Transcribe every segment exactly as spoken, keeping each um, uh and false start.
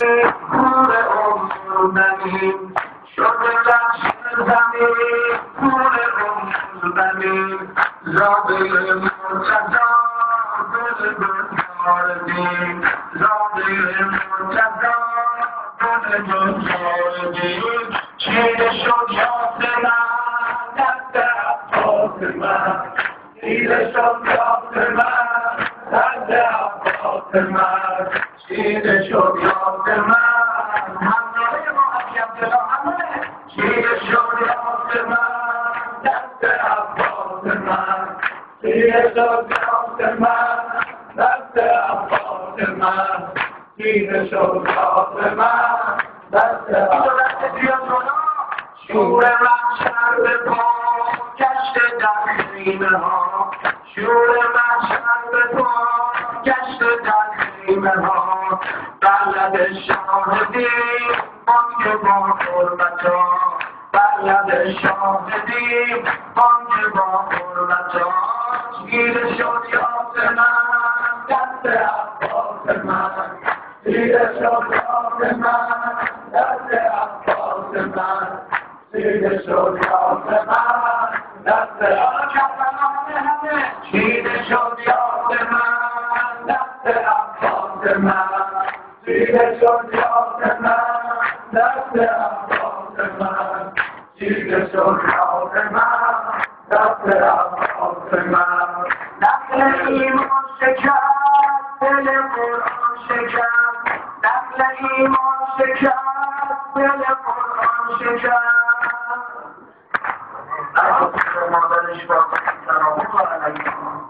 پور عمرمنی شد لخش زمین پور عمرمنی زاده مرتضا گل گلزاردین زاده مرتضا گل گلزاردین چیره شد یاد من دست عباس من چیره شد یاد من دست عباس من چیره شد یاد من همراه ما علی عبدالله همه چیره شد یاد من دست عباس من چیره شد یاد من دست عباس من چیره شد یاد من دست عباس من شور محشر به پا گشت در خیمه ها شور محشر به پا گشت در خیمه ها بلد شاهدی بانگ با حرمتا بلد شاهدی بانگ با حرمتا گیره شد یاد من دست عباس من گیره شد یاد من دست عباس من چیره شد یاد من دست چیره شد یاد من دست عباس من چیره شد یاد من دست عباس من چیره شد یاد من دست عباس من نقل ایمان شکست دل قرآن شکست نقل ایمان شکست دل قرآن شکست در مادرش با سلام علیکم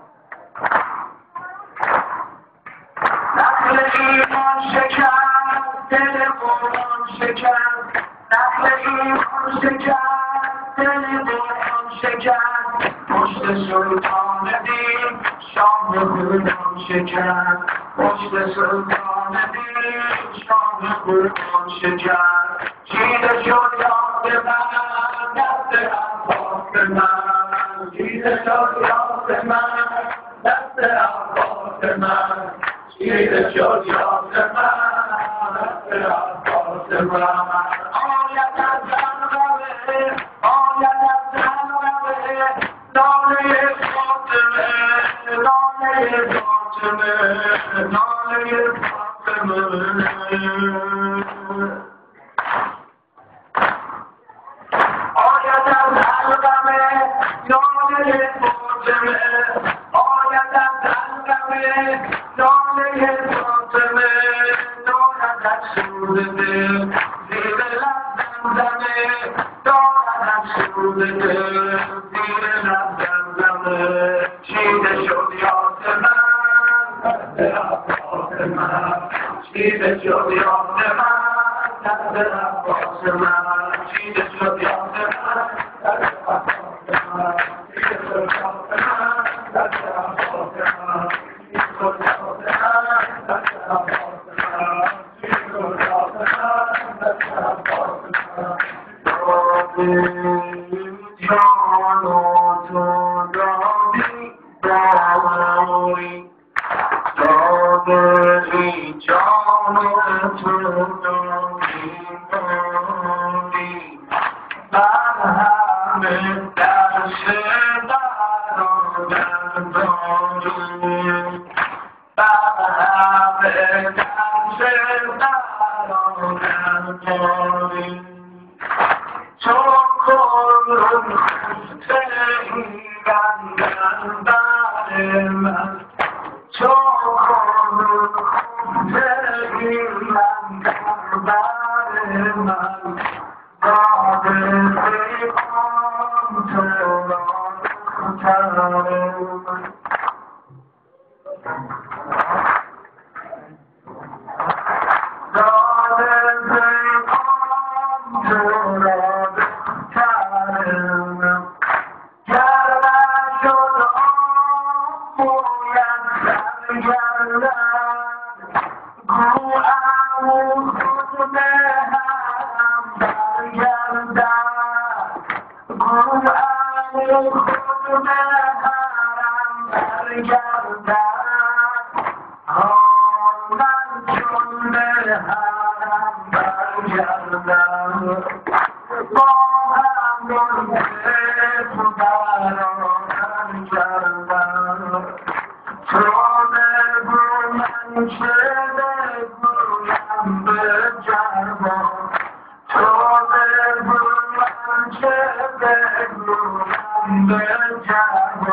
نقل ایمان شکست دل قرآن شکست نقل ایمان شکست دل قرآن شکست پشت سلطان دین شام قرآن شکست پشت سلطان دین شام قرآن شکست چیره شد یاد من دست عباس من چیره شد یاد من دست عباس من چیره شد یاد من دست عباس من آید از زنغوه آید از زنغوه ناله فاطمه ناله فاطمه ناله فاطمه آید از حلقمه ناله فاطمه آید از حلقمه ناله فاطمه دارد از سود دل زیر لب زمزمه دارد از سود دل زیر لب زمزمه چیره شد یاد من دست عباس من چیره شد یاد من دست عباس من چیره شد یاد من دست عباس من چیره شد یاد من دست عباس من چیره شد یاد من دست عباس من چیره شد یاد من دست عباس من جان و تو دادی داری دادی جان و تو دادی داری بر همه دست برادر داری بر همه دست برادر داری تو کن خسته گندن بر من تو کن خسته گندن بر من داد پیغام تو را دختر من کردم با هم گرده خدا را هم کردم تو بگو من چه بگویم به جوان تو بگو من چه بگویم به جوان